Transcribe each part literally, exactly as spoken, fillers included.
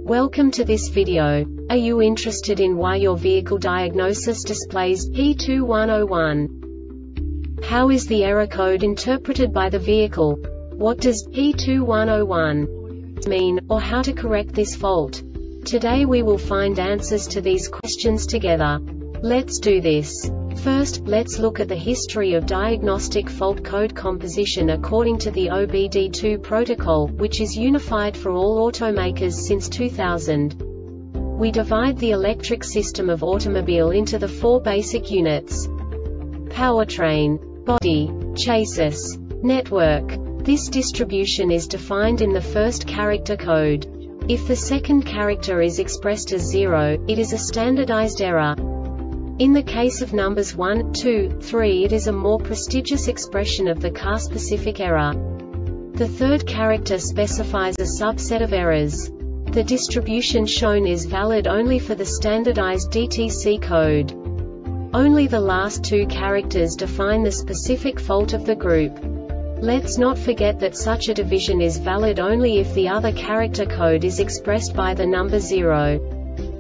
Welcome to this video. Are you interested in why your vehicle diagnosis displays P two one zero one? How is the error code interpreted by the vehicle? What does P two one zero one mean, or how to correct this fault? Today we will find answers to these questions together. Let's do this. First, let's look at the history of diagnostic fault code composition according to the O B D two protocol, which is unified for all automakers since two thousand. We divide the electric system of automobile into the four basic units: powertrain, body, chassis, network. This distribution is defined in the first character code. If the second character is expressed as zero, it is a standardized error. In the case of numbers one, two, three, it is a more prestigious expression of the car-specific error. The third character specifies a subset of errors. The distribution shown is valid only for the standardized D T C code. Only the last two characters define the specific fault of the group. Let's not forget that such a division is valid only if the other character code is expressed by the number zero.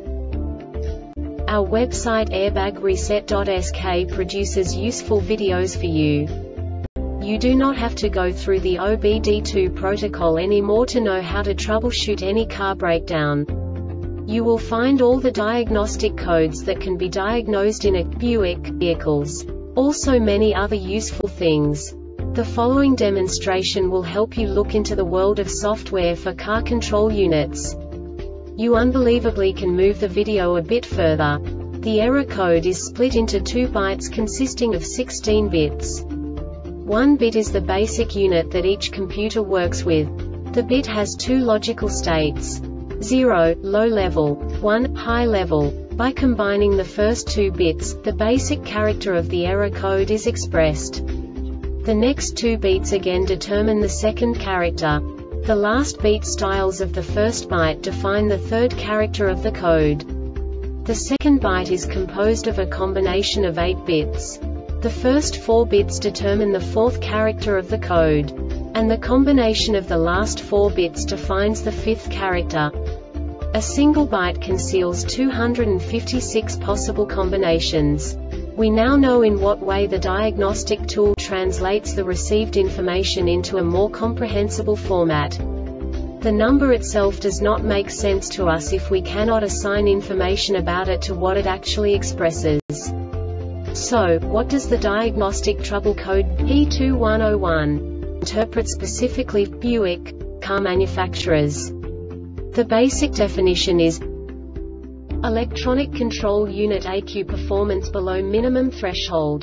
Our website airbag reset dot S K produces useful videos for you. You do not have to go through the O B D two protocol anymore to know how to troubleshoot any car breakdown. You will find all the diagnostic codes that can be diagnosed in a Buick vehicles. Also many other useful things. The following demonstration will help you look into the world of software for car control units. You unbelievably can move the video a bit further. The error code is split into two bytes consisting of sixteen bits. One bit is the basic unit that each computer works with. The bit has two logical states: zero, low level, one, high level. By combining the first two bits, the basic character of the error code is expressed. The next two bits again determine the second character. The last beat styles of the first byte define the third character of the code. The second byte is composed of a combination of eight bits. The first four bits determine the fourth character of the code. And the combination of the last four bits defines the fifth character. A single byte conceals two hundred fifty-six possible combinations. We now know in what way the diagnostic tool translates the received information into a more comprehensible format. The number itself does not make sense to us if we cannot assign information about it to what it actually expresses. So, what does the diagnostic trouble code P two one zero one interpret specifically for Buick car manufacturers? The basic definition is electronic control unit A Q performance below minimum threshold.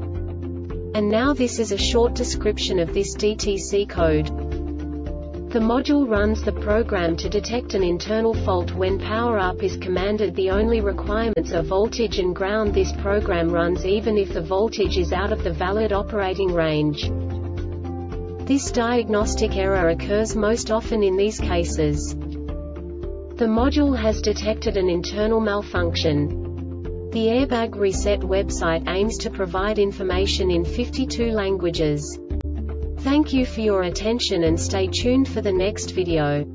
And now this is a short description of this D T C code. The module runs the program to detect an internal fault when power up is commanded. The only requirements are voltage and ground. This program runs even if the voltage is out of the valid operating range. This diagnostic error occurs most often in these cases: the module has detected an internal malfunction. The Airbag Reset website aims to provide information in fifty-two languages. Thank you for your attention and stay tuned for the next video.